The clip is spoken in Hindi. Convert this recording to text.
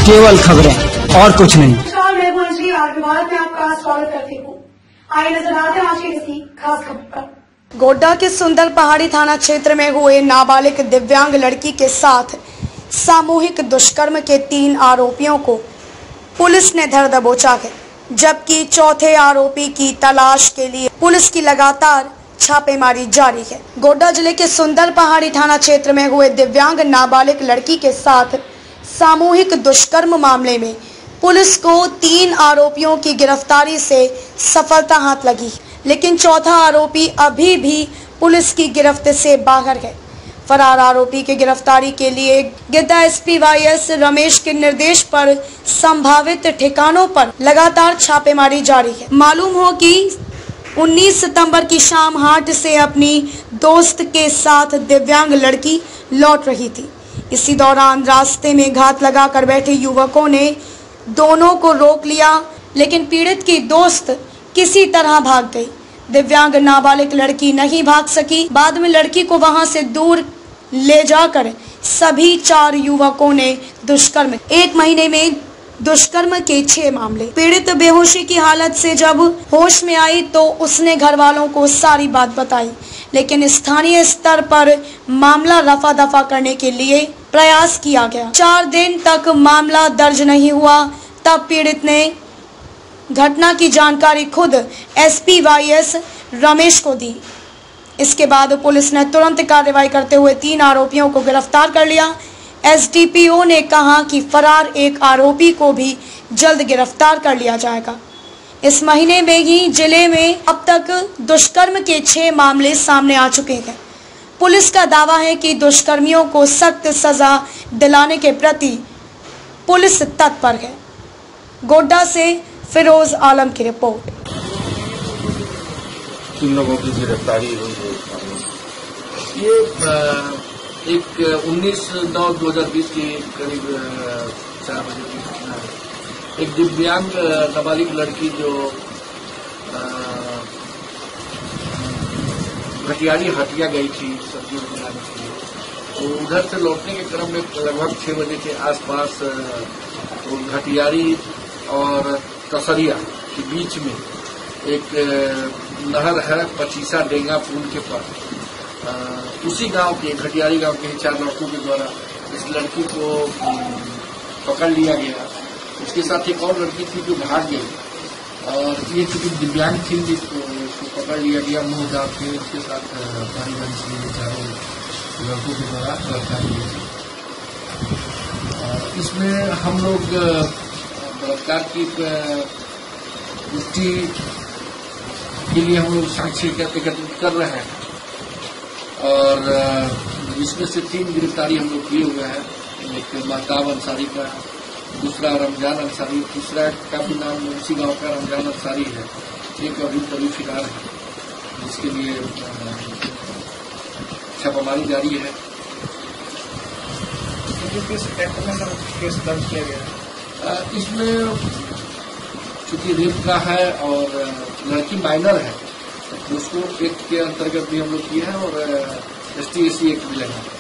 केवल खबरें और कुछ नहीं। नमस्कार, मैं अंजलि भारत में आपका स्वागत करती हूँ। आइए नजर डालते हैं आज की किसी खास खबर पर। गोड्डा के सुंदर पहाड़ी थाना क्षेत्र में हुए नाबालिग दिव्यांग लड़की के साथ सामूहिक दुष्कर्म के 3 आरोपियों को पुलिस ने धर दबोचा है, जबकि चौथे आरोपी की तलाश के लिए पुलिस की लगातार छापेमारी जारी है। गोड्डा जिले के सुंदर पहाड़ी थाना क्षेत्र में हुए दिव्यांग नाबालिग लड़की के साथ सामूहिक दुष्कर्म मामले में पुलिस को 3 आरोपियों की गिरफ्तारी से सफलता हाथ लगी, लेकिन चौथा आरोपी अभी भी पुलिस की गिरफ्त से बाहर है। फरार आरोपी की गिरफ्तारी के लिए गिद्दा एसपी वाईएस रमेश के निर्देश पर संभावित ठिकानों पर लगातार छापेमारी जारी है। मालूम हो कि 19 सितंबर की शाम हाट से अपनी दोस्त के साथ दिव्यांग लड़की लौट रही थी। इसी दौरान रास्ते में घात लगाकर बैठे युवकों ने दोनों को रोक लिया, लेकिन पीड़ित की दोस्त किसी तरह भाग गई। दिव्यांग नाबालिग लड़की नहीं भाग सकी। बाद में लड़की को वहां से दूर ले जाकर सभी 4 युवकों ने दुष्कर्म, 1 महीने में दुष्कर्म के 6 मामले। पीड़ित बेहोशी की हालत से जब होश में आई तो उसने घर वालों को सारी बात बताई, लेकिन स्थानीय स्तर पर मामला रफा दफा करने के लिए प्रयास किया गया। 4 दिन तक मामला दर्ज नहीं हुआ। तब पीड़ित ने घटना की जानकारी खुद एसपी वाईएस रमेश को दी। इसके बाद पुलिस ने तुरंत कार्रवाई करते हुए 3 आरोपियों को गिरफ्तार कर लिया। एसडीपीओ ने कहा कि फरार एक आरोपी को भी जल्द गिरफ्तार कर लिया जाएगा। इस महीने में ही जिले में अब तक दुष्कर्म के 6 मामले सामने आ चुके हैं। पुलिस का दावा है कि दुष्कर्मियों को सख्त सजा दिलाने के प्रति पुलिस तत्पर है। गोड्डा से फिरोज आलम की रिपोर्ट। 3 लोगों की गिरफ्तारी हुई है। ये एक 19/9/2020 की करीब 4 बजे की घटना है। एक दिव्यांग नाबालिग लड़की जो घटियारी हटिया गई थी सब्जी बनाने के लिए, तो उधर से लौटने के क्रम में लगभग 6 बजे के आसपास घटियारी और कसरिया के बीच में एक नहर है, पचीसा डेंगा पुल के पास। उसी गांव के, घटियारी गांव के 4 लड़कों के द्वारा इस लड़की को पकड़ लिया गया। उसके साथ एक और लड़की थी जो भाग गई, और ये चूंकि दिव्यांग थी जिसको पकड़ लिया गया मुंह दाब के। उसके साथ भारी बंसी 4 लड़कों के द्वारा गिरफ्तारी हुई थी। इसमें हम लोग बलात्कार की पुष्टि के लिए हम लोग साक्ष्य एकत्रित कर रहे हैं, और इसमें से 3 गिरफ्तारी हम लोग किए हुए हैं। एक महताब अंसारी का, दूसरा रमजान अंसारी, तीसरा का भी नाम उसी गांव का रमजान अंसारी है। एक अभी फिलहाल है, जिसके लिए छापामारी जारी है। केस दर्ज किया गया है। इसमें चूंकि रेप का है और लड़की माइनर है, उसको एक्ट के अंतर्गत भी हम लोग किए हैं, और ST SC एक्ट भी लगा है।